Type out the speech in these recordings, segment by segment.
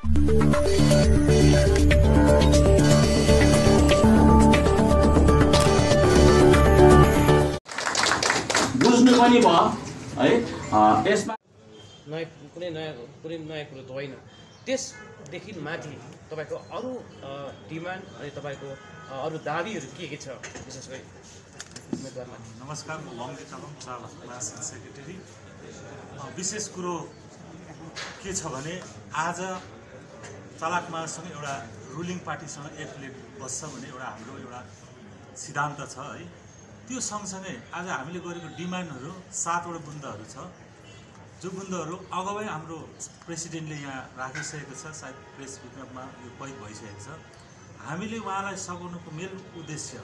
बुझ्नु पनि भयो है। यसमा कुनै नयाँ कुरो त होइन। त्यसदेखि माथि तपाईको अरू डिमान्ड अनि तपाईको अरू दाबीहरू के छ विशेष गरी उम्मेदवारमा? नमस्कार, म चालक महासंघ सेक्रेटरी। विशेष कुरो के छ भने आज चालक महासंघ एउटा रुलिङ पार्टीसँग एफिलिएट बस्छ भने हाम्रो एउटा सिद्धान्त छ है। त्यो सँगसँगै आज हामीले गरेको डिमान्डहरू 7वटा बुन्दाहरू छ, जो बुन्दाहरू अगावै हाम्रो प्रेसिडेन्टले यहाँ राखिसकेको छ। सायद प्रेस विज्ञप्तिमा यो कैद भइसकेको छ। हामीले उहाँलाई सघाउनुको मेन उद्देश्य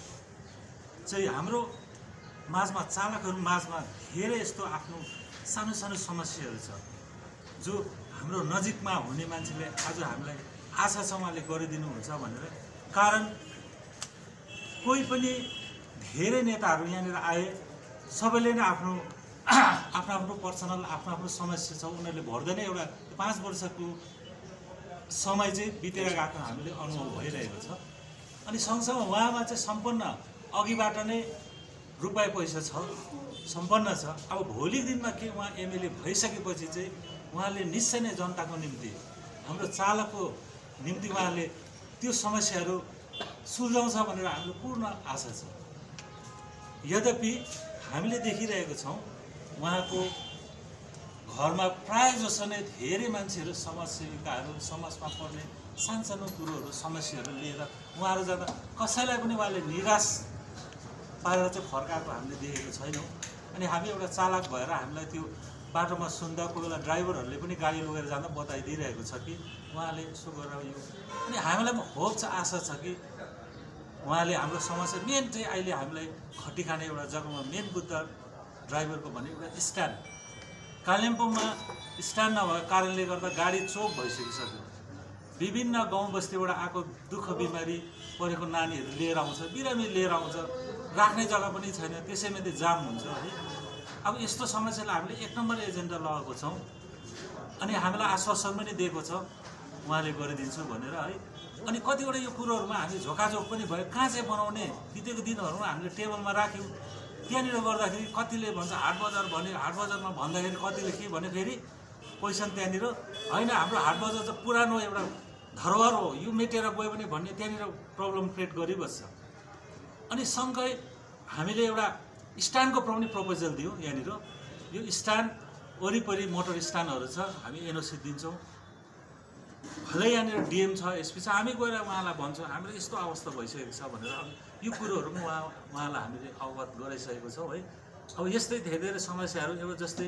चाहिँ हाम्रो माझमा चालकहरू माझमा धेरै यस्तो आफ्नो सानो सानो समस्याहरू छ, जो हाम्रो नजिकमा हुने मान्छेले आज हामीलाई आशा छ उहाँले गरिदिनुहुन्छ भनेर। कारण कोही पनि धेरै नेताहरू यहाँनिर आए, सबैले नै आफ्नो आफ्नो पर्सनल आफ्नो समस्या छ, उनीहरूले भर्दै नै एउटा 5 वर्षको समय चाहिँ बितेर गएको हामीले अनुभव भइरहेको छ। अनि सँगसँगै उहाँमा चाहिँ सम्पन्न अघिबाट नै रुपियाँ पैसा छ, सम्पन्न छ। अब भोलिको दिनमा के उहाँ एमएलए भइसकेपछि चाहिँ उहाँले निश्चय नै जनताको निम्ति, हाम्रो चालकको निम्ति उहाँले त्यो समस्याहरू सुल्झाउँछ भनेर हाम्रो पूर्ण आशा छ। यद्यपि हामीले देखिरहेको छौँ उहाँको घरमा प्रायः जसो नै धेरै मान्छेहरू समाजसेविकाहरू, समाजमा पर्ने सानसानो कुरोहरू समस्याहरू लिएर उहाँहरू जाँदा कसैलाई पनि उहाँले निराश पारेर चाहिँ फर्काएको हामीले देखेको छैनौँ। अनि हामी एउटा चालक भएर हामीलाई त्यो बाटोमा सुन्दा कोही बेला ड्राइभरहरूले पनि गाडी लगेर जाँदा बताइदिइरहेको छ कि उहाँले यसो गरेर यो। अनि हामीलाई पनि होप छ, आशा छ कि उहाँले हाम्रो समस्या मेन चाहिँ अहिले हामीलाई खटी खाने एउटा जग्गामा मेन बुद्ध ड्राइभरको भने एउटा स्ट्यान्ड, कालिम्पोङमा स्ट्यान्ड नभएको कारणले गर्दा गाडी चोक भइसकिसक्यो। विभिन्न गाउँ बस्तीबाट आएको दुःख बिमारी परेको नानीहरू लिएर आउँछ, बिरामी लिएर आउँछ, राख्ने जग्गा पनि छैन, त्यसैमा त्यो जाम हुन्छ है। अब यस्तो समस्यालाई हामीले 1 नम्बर एजेन्डा लगाएको छौँ। अनि हामीलाई आश्वासन पनि दिएको छ उहाँले गरिदिन्छु भनेर है। अनि कतिवटा यो कुरोहरूमा हामी झोकाझोक पनि भयो। कहाँ चाहिँ बनाउने बितेको दिनहरूमा हामीले टेबलमा राख्यौँ, त्यहाँनिर गर्दाखेरि कतिले भन्छ हाट बजार भन्यो, हाट बजारमा भन्दाखेरि कतिले के भने फेरि क्वेसन त्यहाँनिर होइन, हाम्रो हाट बजार चाहिँ पुरानो एउटा धरोहर हो, यो मेटेर गयो भने भन्ने त्यहाँनिर प्रब्लम क्रिएट गरिबस्छ। अनि सँगै हामीले एउटा स्ट्यान्डको पनि प्रपोजल दियौँ। यहाँनिर यो स्ट्यान्ड वरिपरि मोटर स्ट्यान्डहरू छ, हामी एनओसी दिन्छौँ। भलै यहाँनिर डिएम छ, एसपी छ, हामी गएर उहाँलाई भन्छौँ हाम्रो यस्तो अवस्था भइसकेको छ भनेर। अब यो कुरोहरू पनि उहाँलाई हामीले अवगत गराइसकेको छौँ है। अब यस्तै धेरै समस्याहरू, एउटा जस्तै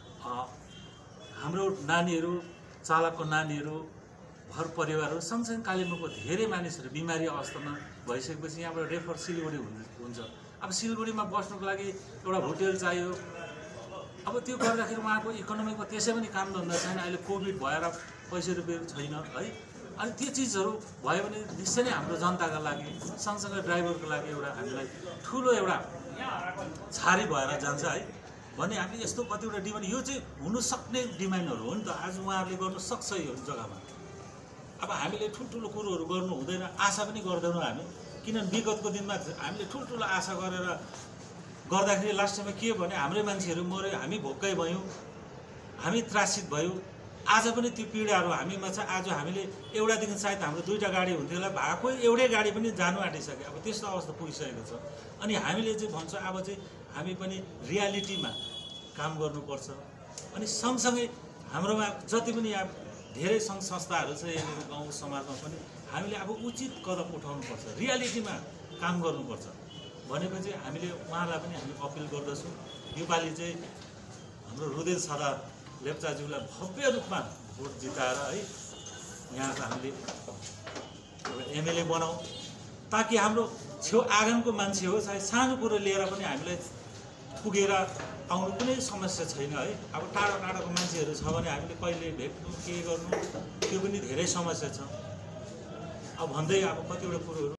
हाम्रो नानीहरू, चालकको नानीहरू, घर परिवारहरू सँगसँगै कालिम्पोङको धेरै मानिसहरू बिमारी अवस्थामा भइसकेपछि यहाँबाट रेफर सिलगढी हुन्छ। अब सिलगढीमा बस्नुको लागि एउटा होटेल चाहियो। अब त्यो गर्दाखेरि उहाँको इकोनोमीको त्यसै पनि काम धन्दा छैन, अहिले कोभिड भएर पैसा रुपियाँ छैन है। अनि त्यो चिजहरू भयो भने निश्चय नै हाम्रो जनताका लागि, सँगसँगै ड्राइभरको लागि एउटा हामीलाई ठुलो एउटा छारी भएर जान्छ है। भने हामी यस्तो कतिवटा डिमान्ड, यो चाहिँ हुनसक्ने डिमान्डहरू हो नि त। आज उहाँहरूले गर्नु सक्छ यो जग्गामा। अब हामीले ठुल्ठुलो कुरोहरू गर्नु हुँदैन, आशा पनि गर्दैनौँ हामी। किनभने विगतको दिनमा हामीले ठुल्ठुलो आशा गरेर गर्दाखेरि लास्टमा के भने हाम्रै मान्छेहरू मऱ्यो, हामी भोकै भयौँ, हामी त्रासित भयौँ। आज पनि त्यो पीडाहरू हामीमा छ। आज हामीले एउटादेखि सायद हाम्रो 2टा गाडी हुन्थ्यो होला, भएको एउटै गाडी पनि जानु आँटिसक्यो। अब त्यस्तो अवस्था पुगिसकेको छ। अनि हामीले चाहिँ भन्छौँ अब चाहिँ हामी पनि रियालिटीमा काम गर्नुपर्छ। अनि सँगसँगै हाम्रोमा जति पनि यहाँ धेरै सङ्घ संस्थाहरू छ यहाँनिर गाउँ समाजमा पनि हामीले अब उचित कदम उठाउनुपर्छ, रियालिटीमा काम गर्नुपर्छ भनेपछि हामीले उहाँलाई पनि हामी अपिल गर्दछौँ। योपालि चाहिँ हाम्रो रुदेन सादा लेप्चाज्यूलाई भव्य रूपमा भोट जिताएर है यहाँको हामीले एउटा एमएलए बनाऊ, ताकि हाम्रो छेउ आँगनको मान्छे हो, चाहे सानो कुरो लिएर पनि हामीलाई पुगेर आउनु कुनै समस्या छैन है। अब टाढो टाढोको मान्छेहरू छ भने हामीले कहिले भेट्नु के गर्नु त्यो पनि धेरै समस्या छ। अब भन्दै अब कतिवटा कुरोहरू